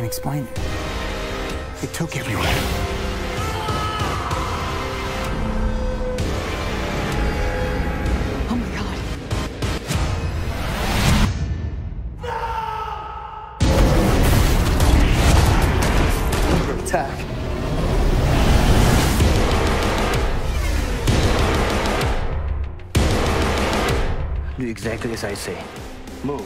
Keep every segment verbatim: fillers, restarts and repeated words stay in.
explain it. It took everyone. Oh my God. Under attack. Do exactly as I say. Move.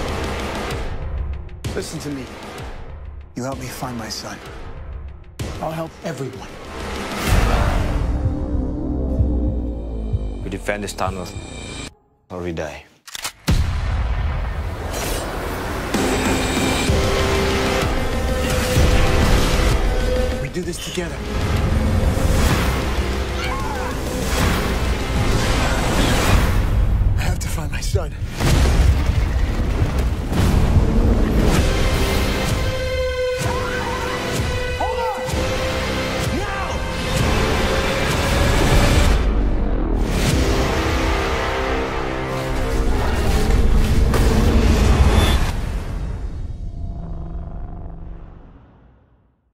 Listen to me. You help me find my son. I'll help everyone. We defend this tunnel, or we die. We do this together.